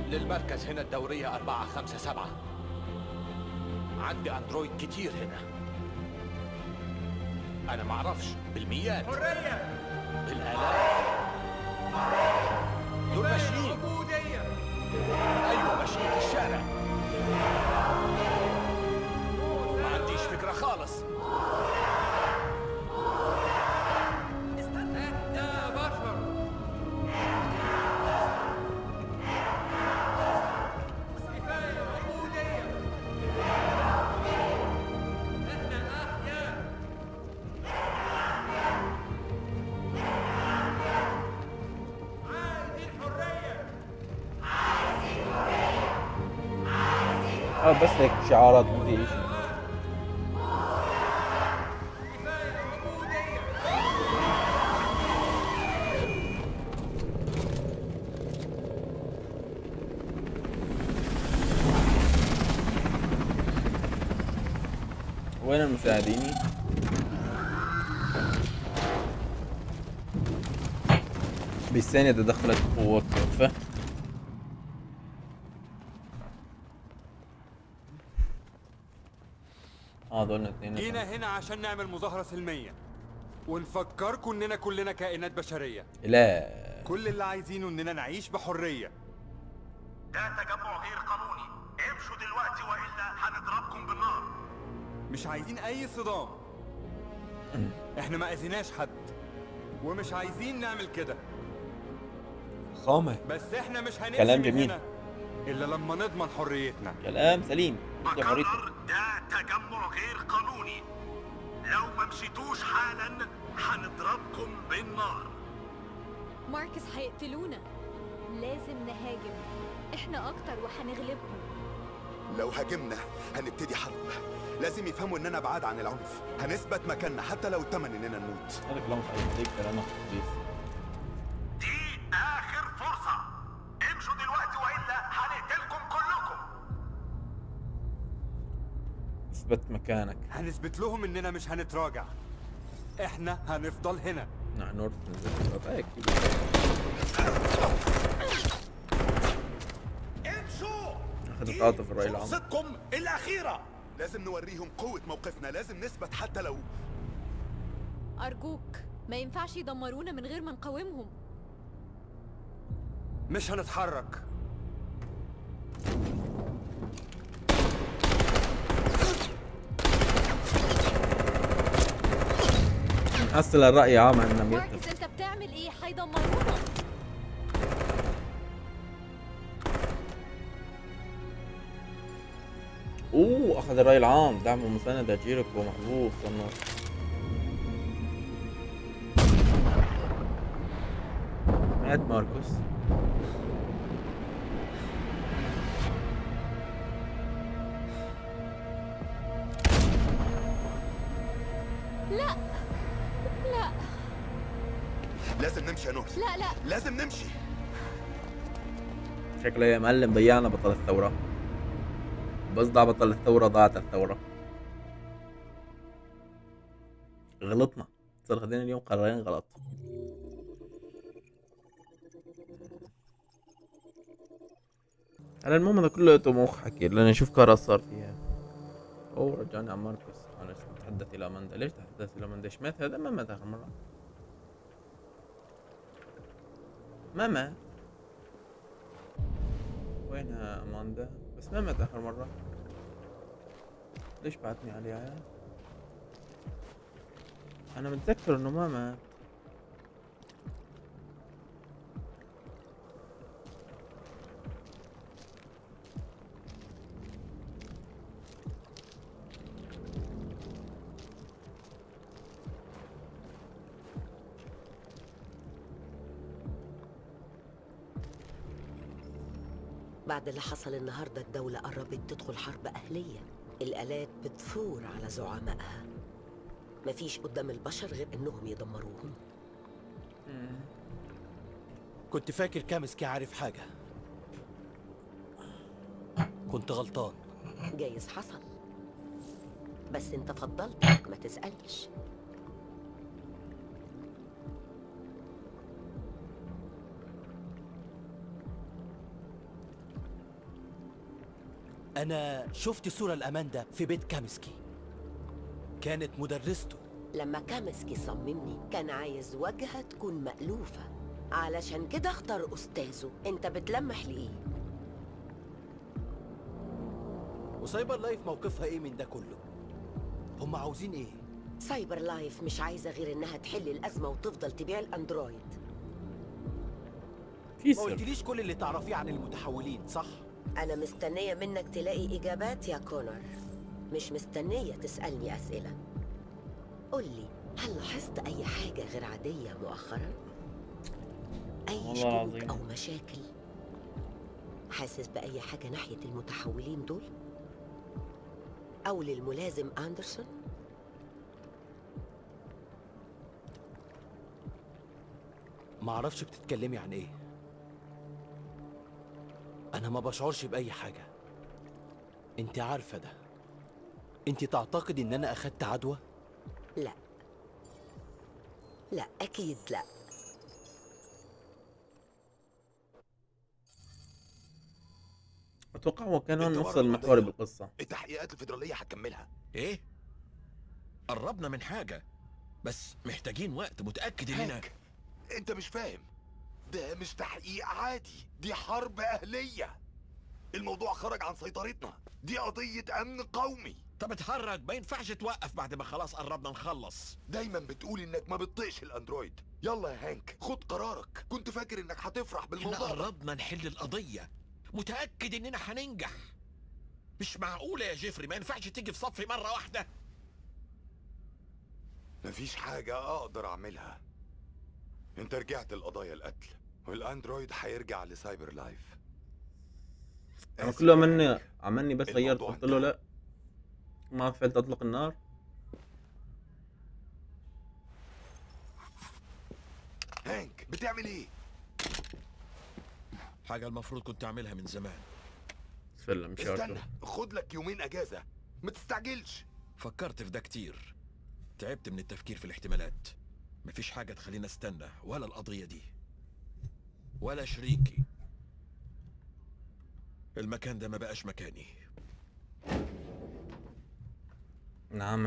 للمركز هنا الدورية 457. عندي اندرويد كتير هنا. انا معرفش بالميات، حرية، بالالاف. دول ماشيين. عبودية. ايوه ماشيين في الشارع. ما عنديش فكرة خالص. احنا بشر. كفاية عبودية. احنا احياء. عايزين حرية. بس هيك شعارات مدري ايش. كفاية عبودية. وين المساعديني؟ بالثانية تدخلت قوة كافة. هذول اثنين. جينا هنا عشان نعمل مظاهرة سلمية ونفكركم اننا كلنا كائنات بشرية. لا كل اللي عايزينه اننا نعيش بحرية. ده تجمع غير قانوني، امشوا دلوقتي والا هنضربكم بالنار. مش عايزين اي صدام. احنا ما اذيناش حد ومش عايزين نعمل كده، خامة. بس احنا مش هنمشي كلام من جميل. هنا الا لما نضمن حريتنا. كلام سليم. يا حريتك. بكرر ده تجمع غير قانوني، لو ما مشيتوش حالا هنضربكم بالنار. ماركس هيقتلونا. لازم نهاجم، احنا اكتر وهنغلبهم. لو هاجمنا هنبتدي حرب. لازم يفهموا اننا بعاد عن العنف. هنثبت مكاننا حتى لو الثمن اننا نموت. هذا كلام صحيح. كلامك خبيث. دي اخر فرصة، امشوا دلوقتي والا هنقتلكم كلكم. اثبت مكانك. هنثبت لهم اننا مش هنتراجع. احنا هنفضل هنا. نورث نزلت اكيد. امشوا، اخذت عاطف الرأي العام. فرصتكم الاخيرة. لازم نوريهم قوة موقفنا. لازم نثبت حتى لو ارجوك ما ينفعش يدمرونا من غير ما نقاومهم. مش هنتحرك. نحصل الرأي عام انهم ماركس انت بتعمل ايه؟ هيدمرونا. اخذ الرأي العام. دعم ومساندة جيريكو محبوب صنف. مات ماركوس. لا لا لازم نمشي يا نورث. لا لا لازم نمشي. شكله يا معلم ضيعنا بطل الثورة. بس ضاع بطل الثورة ضاعت الثورة. غلطنا. صار خدينا اليوم قرارين غلط. على المهم هذا كله طموح حكي. لأن نشوف كارا صار فيها. رجعني عن ماركوس. أنا أتحدث إلى أماندا. ليش تحدث إلى أماندا؟ إيش مات هذا؟ ما مات آخر مرة. ما مات. وينها أماندا؟ بس ما مات آخر مرة. ليش بعتني عليها؟ أنا متذكر إنه ما مات. بعد اللي حصل النهاردة الدولة قربت تدخل حرب أهلية. الآلات بتثور على زعمائها. مفيش قدام البشر غير إنهم يدمروهم. كنت فاكر كامسكي عارف حاجة. كنت غلطان. جايز حصل، بس انت فضلت انك ما تسألش. أنا شفت صورة لأماندا في بيت كامسكي، كانت مدرسته. لما كامسكي صممني كان عايز واجهة تكون مألوفة، علشان كده اختار أستاذه. انت بتلمح لإيه؟ وسايبر لايف موقفها إيه من ده كله؟ هم عاوزين إيه؟ سايبر لايف مش عايزة غير إنها تحل الأزمة وتفضل تبيع الأندرويد. في ما سر. قلتليش كل اللي تعرفيه عن المتحولين، صح؟ أنا مستنية منك تلاقي إجابات يا كونر، مش مستنية تسألني أسئلة. قولي، هل لاحظت أي حاجة غير عادية مؤخرا؟ أي والله شكوك العظيم. أو مشاكل؟ حاسس بأي حاجة ناحية المتحولين دول؟ أو للملازم أندرسون؟ ما اعرفش بتتكلمي عن ايه. انا ما بشعرش باي حاجه، انت عارفه ده. انت تعتقد ان انا اخدت عدوى؟ لا لا، أكيد لا. اتوقع هو كان هون انت نفس ورا المحور القضية. بالقصة. التحقيقات الفيدرالية هتكملها. ايه؟ قربنا من حاجة، بس محتاجين وقت. متأكد اننا هانك، انت مش فاهم، ده مش تحقيق عادي، دي حرب أهلية. الموضوع خرج عن سيطرتنا، دي قضية أمن قومي. طب اتحرك، ما ينفعش توقف بعد ما خلاص قربنا نخلص. دايما بتقول انك ما بتطيقش الاندرويد. يلا يا هانك، خد قرارك. كنت فاكر انك هتفرح احنا بالموضوع ده. قربنا نحل القضية، متأكد اننا هننجح. مش معقولة يا جيفري، ما ينفعش تيجي في صفي مرة واحدة. مفيش حاجة اقدر اعملها. انت رجعت لقضايا القتل، والاندرويد هيرجع لسايبر لايف. انا آسف كله يا هانك. عملني بس غيرت، الموضوع قلت له انتهى. لا ما فعلت اطلق النار. هانك، بتعمل ايه؟ حاجة المفروض كنت اعملها من زمان. سلم مش استنى، عارف. خد لك يومين اجازة، ما تستعجلش. فكرت في ده كتير، تعبت من التفكير في الاحتمالات. مفيش حاجة تخليني استنى، ولا القضية دي ولا شريكي. المكان ده ما بقاش مكاني. نعم.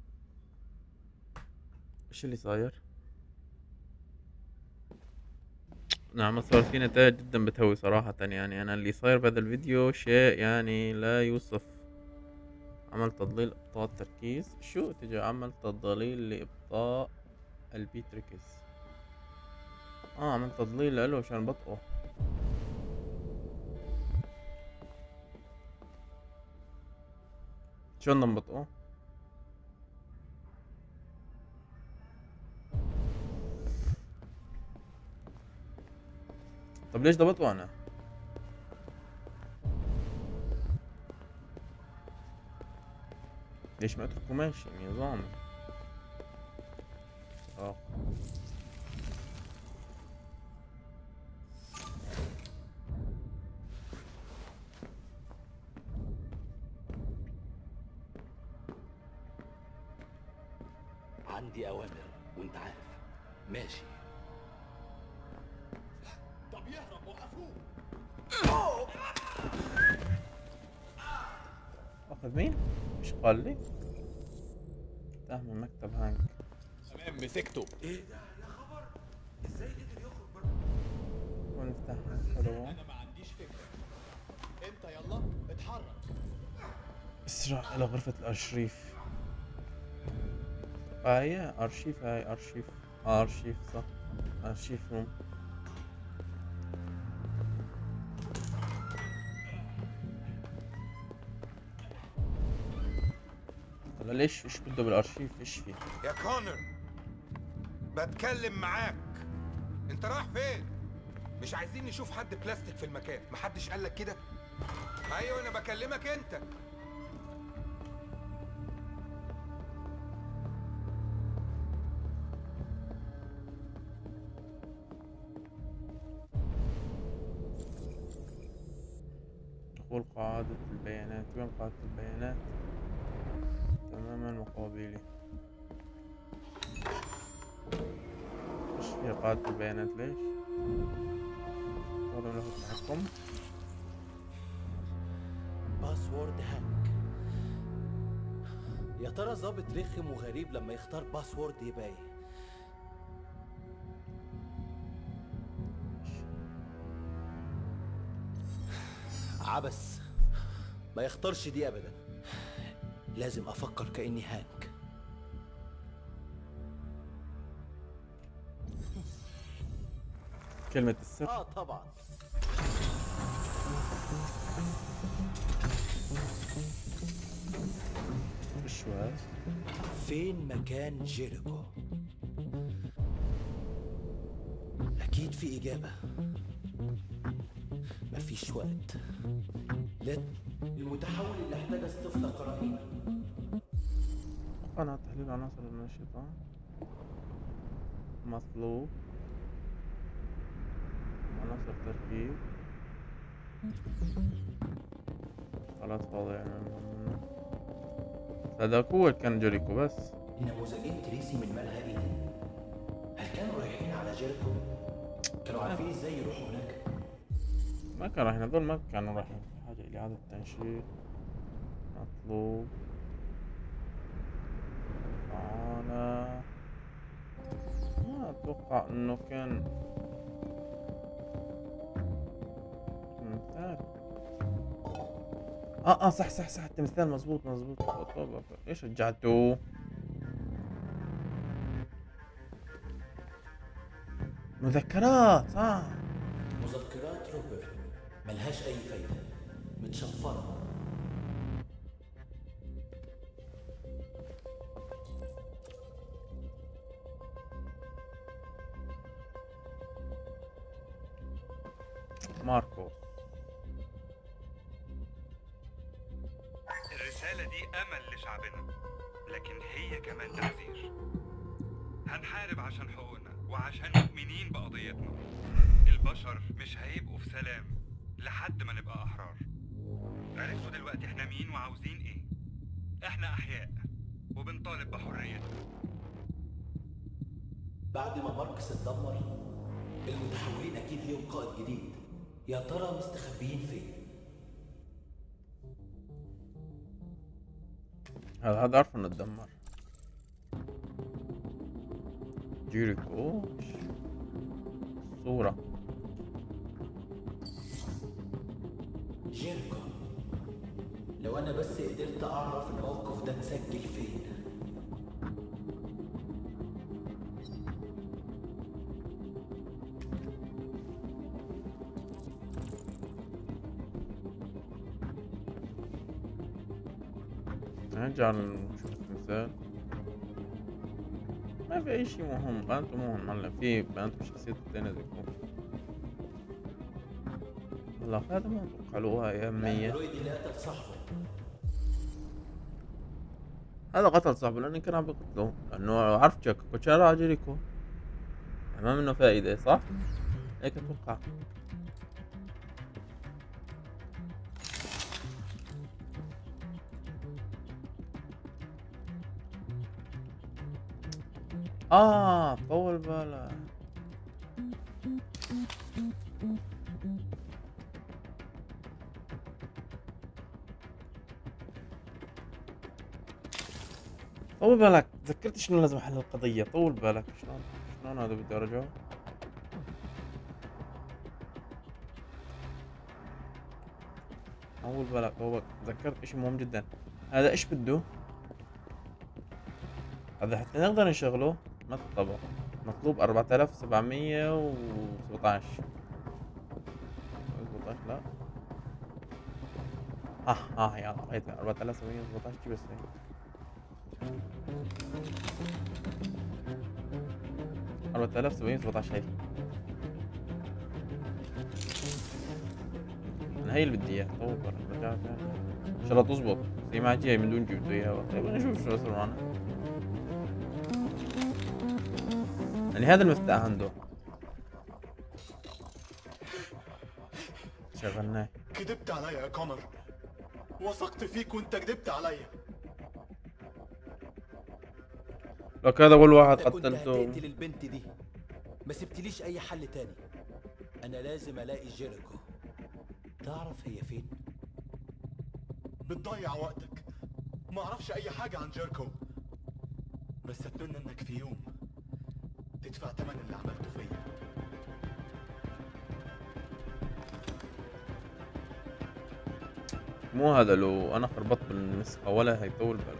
ايش اللي صاير؟ نعم، صار في نتائج جدا بتهوي صراحة. يعني انا اللي صاير بهذا الفيديو شيء يعني لا يوصف. عمل تضليل ابطاء التركيز. شو تجي عمل تضليل لابطاء البيتريكس. عمل تضليل له عشان بطئه. شو بدنا نبطئه؟ طب ليش ضبطه انا؟ ليش ما اتركه ماشي نظامي؟ عندي اوامر وانت عارف. ماشي. طب يهرب، وقفوه. اخذ مين؟ مش قال لي؟ تاه من مكتب هانك. تمام، مسكته. ايه ده يا خبر؟ ازاي قدر يخرج بره؟ ونفتح هانك. حلو. انا ما عنديش فكرة. انت يلا اتحرك. اسرع الى غرفة الارشيف. هي ارشيف، هاي ارشيف. ارشيف صح، ارشيف روم. ولا ليش ايش بده بالارشيف؟ ايش فيه؟ يا كونر، بتكلم معاك. انت رايح فين؟ مش عايزين نشوف حد بلاستيك في المكان. محدش قالك كده؟ ايوه انا بكلمك انت. دخول قاعدة البيانات. وين قاعدة البيانات؟ تماما مقابلي. ايش في قاعدة البيانات؟ ليش؟ صار له تحكم. باسورد هانك. يا ترى ظابط رخم وغريب لما يختار باسورد يبقى ايه؟ عبس، ما يختارش دي ابدا. لازم افكر كاني هانك. كلمة السر. طبعا. شوي. فين مكان جيريكو؟ اكيد في اجابة. مفيش وقت. لا، المتحول اللي احتاج استفدى قرائن. قناة تحليل عناصر النشطة مطلوب. عناصر تركيب خلاص فاضي يعني. هذاك هو كان جيريكو بس. نموذجين تريسي من ملهى ايدن، هل كانوا رايحين على جيريكو؟ كانوا عارفين ازاي يروحوا هناك؟ ما كانوا رايحين، هذول ما كانوا رايحين. حاجة إعادة تنشيط مطلوب. أنا ما أتوقع إنه كان تمثال. صح التمثال مظبوط. ايش رجعته؟ مذكرات. صح، مذكرات روبرت ملهاش اي فايدة، متشفرة. ماركو. الرسالة دي أمل لشعبنا، لكن هي كمان تحذير. هنحارب عشان حقوقنا وعشان مؤمنين بقضيتنا. البشر مش هيبقوا في سلام لحد ما نبقى أحرار. عرفتوا دلوقتي احنا مين وعاوزين ايه؟ احنا أحياء وبنطالب بحريتنا. بعد ما ماركس اتدمر، المتحولين أكيد ليهم قائد جديد. يا ترى مستخبيين فين؟ هذا عارف انه اتدمر. جيريكو صورة. جيريكو، لو انا بس قدرت اعرف الموقف ده اتسجل فين. نرجع نشوف التمثال. ما في اي شي مهم. بانته مهم. هلا في بانته شخصيته التانية ذيكو. هلا هذا ما قالوها يا أمية. اللي قتل صاحبه. هذا قتل صاحبه لأنه كان عم بقتله، لأنه عرف كوتشارا على جيريكو. ما منه فائدة، صح؟ هيك أتوقع. طول بالك. طول بالك، تذكرت شنو لازم احل القضية. طول بالك. شلون هذا بدي ارجعه. طول بالك. تذكرت اشي مهم جدا. هذا ايش بده؟ هذا حتى نقدر نشغله ما تطبق. مطلوب 4717. 17 لا. يلا لقيتها 4717. جيب السين. أربعة آلاف 717. أنا هي اللي بدي إياها. طول بالك. رجع إن شاء الله تزبط زي ما جاي من دون جبته إياها. طيب نشوف شو يصير معنا. يعني هذا المفتاح عنده. شغلناه. كذبت علي يا كونر. وثقت فيك وانت كذبت علي. لك هذا اول واحد كنت قتلته. هتقتل البنت دي، ما سبتليش اي حل تاني. انا لازم الاقي جيريكو. تعرف هي فين؟ بتضيع وقتك. ما اعرفش اي حاجة عن جيركو، بس اتمنى انك في يوم تدفع ثمن اللي عملته فيا. مو هذا، لو انا خربطت بالنسخة ولا هيطول بالك.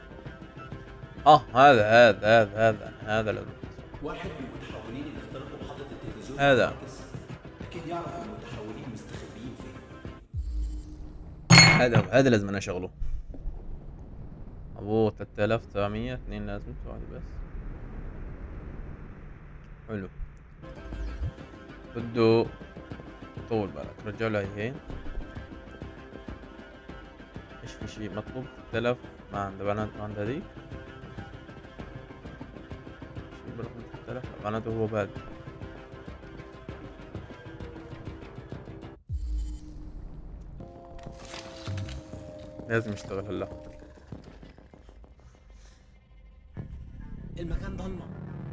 هذا لازم. واحد من المتحولين اللي اخترقوا محطة التلفزيون هذا اكيد يعرف المتحولين مستخبيين فين. هذا لازم انا اشغله. ابوه 3900 2 لازم واحد بس. حلو. بده طول بالك، رجع له هي. ايش في شيء مطلوب؟ 3000 ما عنده بنات، ما عنده هذيك. شيء برقم 3000 بناته هو باد. لازم يشتغل هلا. المكان ضلمة.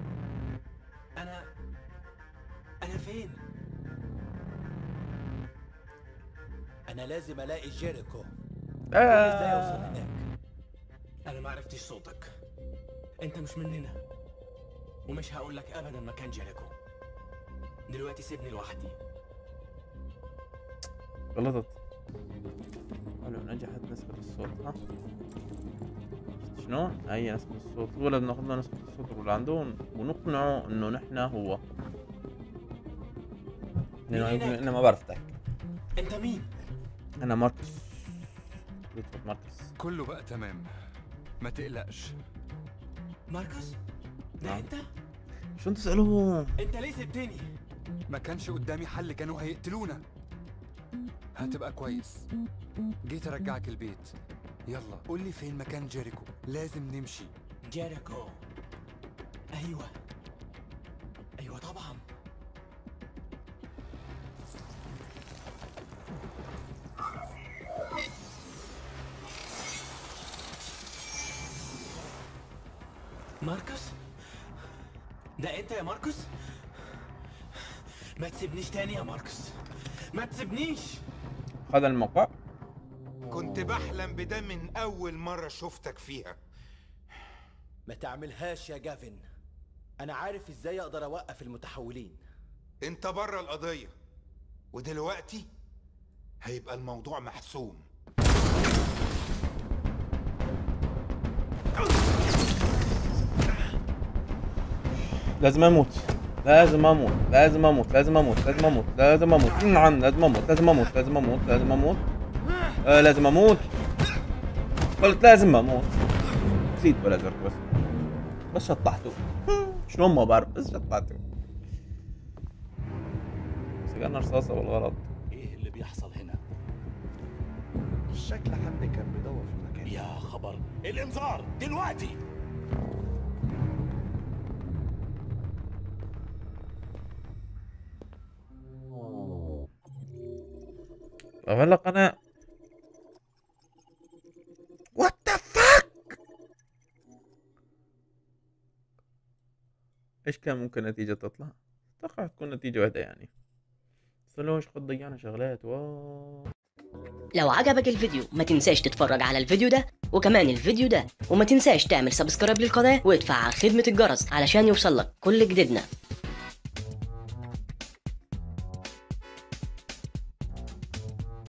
أنا فين؟ أنا لازم ألاقي جيريكو. إزاي أوصل هناك؟ أنا ما عرفتش صوتك. أنت مش مننا، ومش هقول لك أبدا مكان جيريكو. دلوقتي سيبني لوحدي. غلطت. حلو، نجحت نسخة الصوت. ها شلون؟ هي نسخة الصوت. ولا بناخذ له نسخة الصوت اللي عندهم ونقنعه انه نحن هو. انا ما بعرف احكي. انت مين؟ انا ماركوس. ماركوس. كله بقى تمام، ما تقلقش. ماركوس؟ ده انت؟ شو تسألوه؟ انت ليه سبتني؟ ما كانش قدامي حل، كانوا هيقتلونا. هتبقى كويس. جيت ارجعك البيت. يلا قول لي فين مكان جيريكو، لازم نمشي. جيريكو. ايوه طبعا. ماركوس؟ ده انت يا ماركوس؟ ما تسيبنيش تاني يا ماركوس، ما تسيبنيش. هذا الموقع كنت بحلم بده من اول مرة شفتك فيها. ما تعملهاش يا جافن. انا عارف ازاي اقدر اوقف المتحولين. انت بره القضية، ودلوقتي هيبقى الموضوع محسوم. لازم اموت، لازم اموت، لازم اموت، لازم اموت، لازم اموت، لازم اموت. نعم لازم اموت، لازم اموت، لازم اموت، لازم اموت. لازم اموت. قلت لازم اموت. نسيت ولا زرت بس شطحته. شلون ما بعرف، بس شطحته. سجلنا رصاصة بالغلط. ايه اللي بيحصل هنا؟ شكل حد كان بيدور في المكان. يا خبر، الانذار دلوقتي. هلا قناة. وات ذا فاك. ايش كان ممكن نتيجة تطلع؟ اتوقع تكون نتيجة واحدة يعني. بس لو ايش قد ضيعنا شغلات. لو عجبك الفيديو ما تنساش تتفرج على الفيديو ده وكمان الفيديو ده، وما تنساش تعمل سبسكرايب للقناة وادفع على خدمة الجرس علشان يوصلك كل جديدنا.